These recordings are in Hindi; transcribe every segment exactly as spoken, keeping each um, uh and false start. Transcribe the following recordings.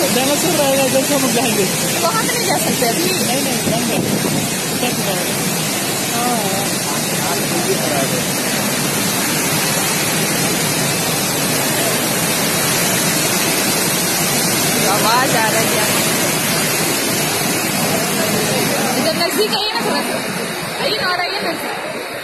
डायनासोर रहेगा जब हम लोग जाएंगे। वहाँ तो नहीं जा सकते अभी। नहीं नहीं बंद है। आवाज आ रही है। इधर नजदीक आइए ना थोड़ा सा, आइए ना और आइए नजदीक।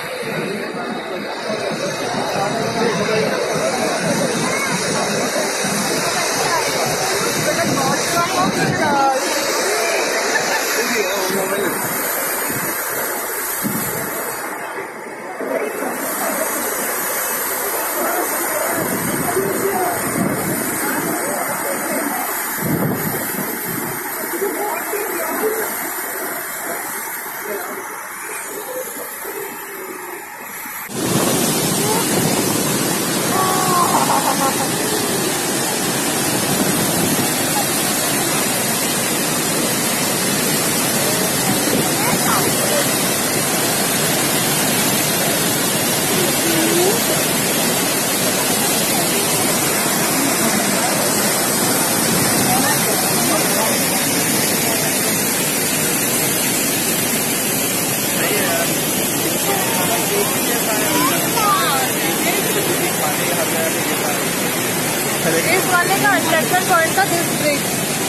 इस वाले का अट्रैक्शन पॉइंट था दिस ब्रिज।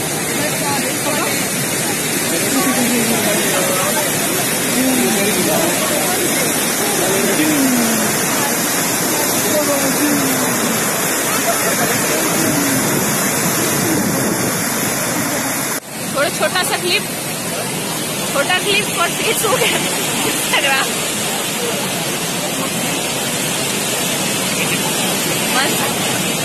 थोड़ा छोटा सा क्लिप, छोटा क्लिप और तेज हो गया इंस्टाग्राम। मस्त।